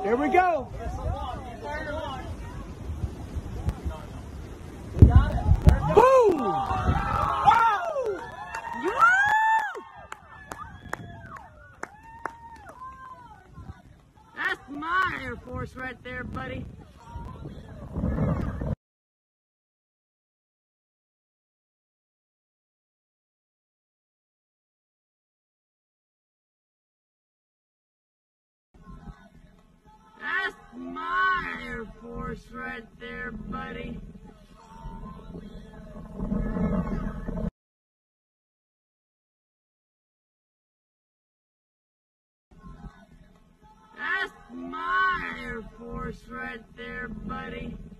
Here we go. Boom! Whoa! That's my Air Force right there, buddy. That's my Air Force right there, buddy. That's my Air Force right there, buddy.